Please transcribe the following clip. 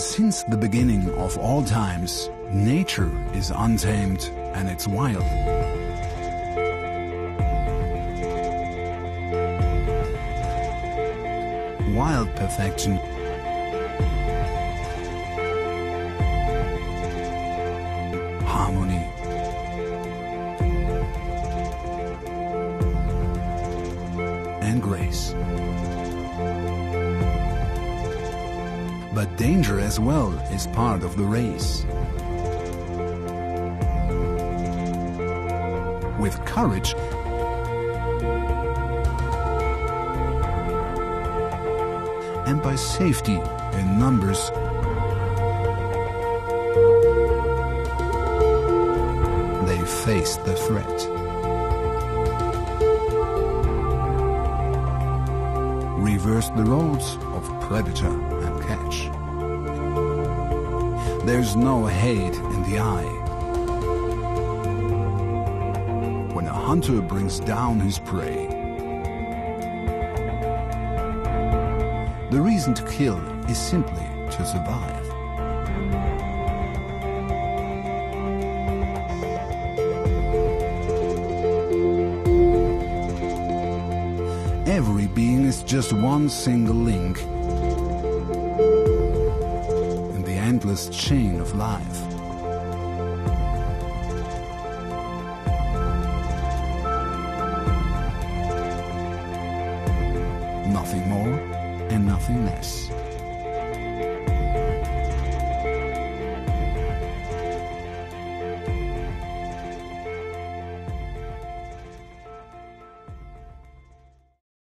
Since the beginning of all times, nature is untamed and it's wild. Wild perfection. Harmony. And grace. But danger as well is part of the race. With courage and by safety in numbers, they faced the threat. Reversed the roles of predator and catch. There's no hate in the eye. When a hunter brings down his prey, the reason to kill is simply to survive. Every being is just one single link in the endless chain of life. Nothing more and nothing less.